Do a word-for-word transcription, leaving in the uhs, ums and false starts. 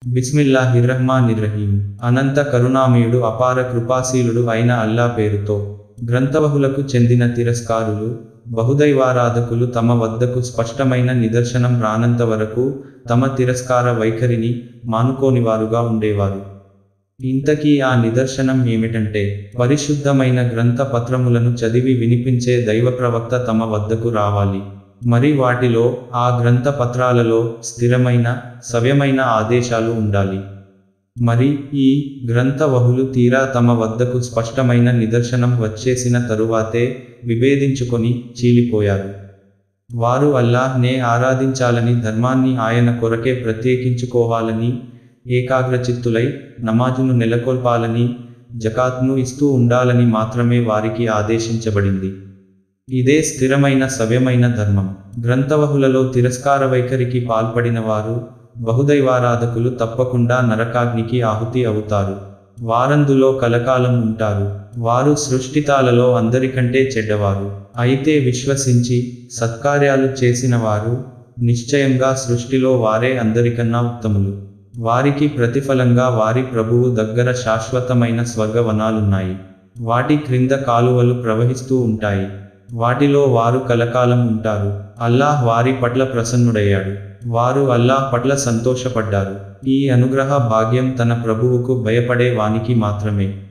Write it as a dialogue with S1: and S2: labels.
S1: బిస్మిల్లాహిర్రహ్మానిర్రహీం. అనంత కరుణామయుడు అపార కృపాశీలుడు అయిన అల్లా పేరుతో. గ్రంథవహులకు చెందిన తిరస్కారులు, బహుదైవారాధకులు తమ వద్దకు స్పష్టమైన నిదర్శనం రానంత వరకు తమ తిరస్కార వైఖరిని మానుకోనివారుగా ఉండేవారు. ఇంతకీ ఆ నిదర్శనం ఏమిటంటే, పరిశుద్ధమైన గ్రంథ పత్రములను చదివి వినిపించే దైవప్రవక్త తమ వద్దకు రావాలి. మరి వాటిలో, ఆ గ్రంథ పత్రాలలో స్థిరమైన, సవ్యమైన ఆదేశాలు ఉండాలి. మరి ఈ గ్రంథవహులు తీరా తమ వద్దకు స్పష్టమైన నిదర్శనం వచ్చేసిన తరువాతే విభేదించుకొని చీలిపోయారు. వారు అల్లాహ్నే ఆరాధించాలని, ధర్మాన్ని ఆయన కొరకే ప్రత్యేకించుకోవాలని, ఏకాగ్రచిత్తులై నమాజును నెలకొల్పాలని, జకాత్ను ఇస్తూ ఉండాలని మాత్రమే వారికి ఆదేశించబడింది. ఇదే స్థిరమైన సవ్యమైన ధర్మం. గ్రంథవహులలో తిరస్కార వైఖరికి పాల్పడిన వారు, బహుదైవారాధకులు తప్పకుండా నరకాగ్నికి ఆహుతి అవుతారు. వారందులో కలకాలం ఉంటారు. వారు సృష్టితాలలో అందరికంటే చెడ్డవారు. అయితే విశ్వసించి సత్కార్యాలు చేసిన వారు నిశ్చయంగా సృష్టిలో వారే అందరికన్నా ఉత్తములు. వారికి ప్రతిఫలంగా వారి ప్రభువు దగ్గర శాశ్వతమైన స్వర్గవనాలున్నాయి. వాటి క్రింద కాలువలు ప్రవహిస్తూ ఉంటాయి. వాటిలో వారు కలకాలం ఉంటారు. అల్లాహ్ వారి పట్ల ప్రసన్నుడయ్యాడు. వారు అల్లాహ్ పట్ల సంతోషపడ్డారు. ఈ అనుగ్రహ భాగ్యం తన ప్రభువుకు భయపడే వానికి మాత్రమే.